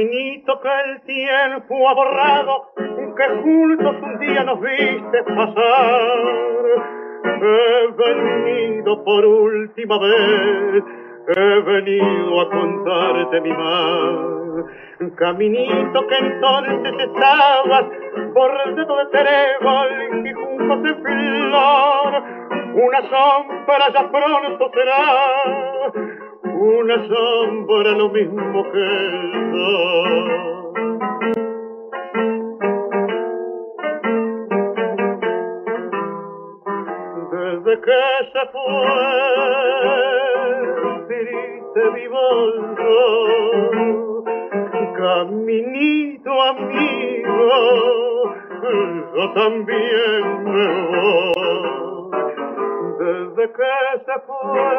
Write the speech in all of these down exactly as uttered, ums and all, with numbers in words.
caminito que el tiempo ha borrado, que juntos un día nos viste pasar. He venido por última vez, he venido a contarte mi mal. Caminito que entonces estabas bordado de trébol y juncos de flor. Una sombra ya pronto será, una sombra lo mismo que el sol. Desde que se fue, triste vivo yo, caminito amigo, yo también me voy. Desde que se fue,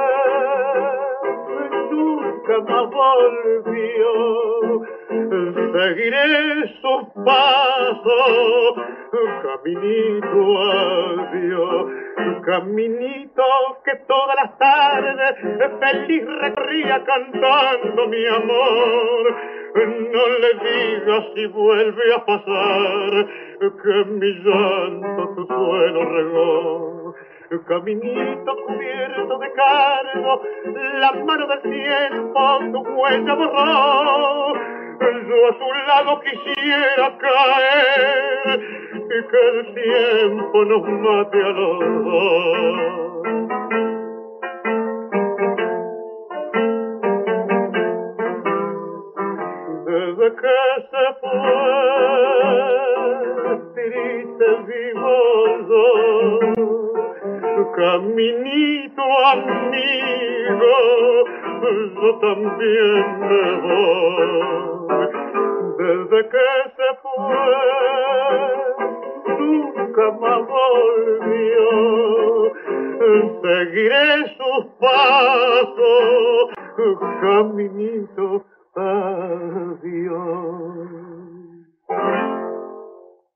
nunca más volvió. Seguiré sus pasos, caminito adiós. Caminito que todas las tardes feliz recorría cantando mi amor. No le digas si vuelve a pasar que mi llanto tu suelo regó. Caminito cubierto de cargo, la mano del tiempo tu huella borró. Yo a su lado quisiera caer y que el tiempo nos mate a los dos. Desde que se fue, triste vivo yo, caminito amigo, yo también me voy. Desde que se fue, nunca más volvió. Seguiré sus pasos, caminito adiós.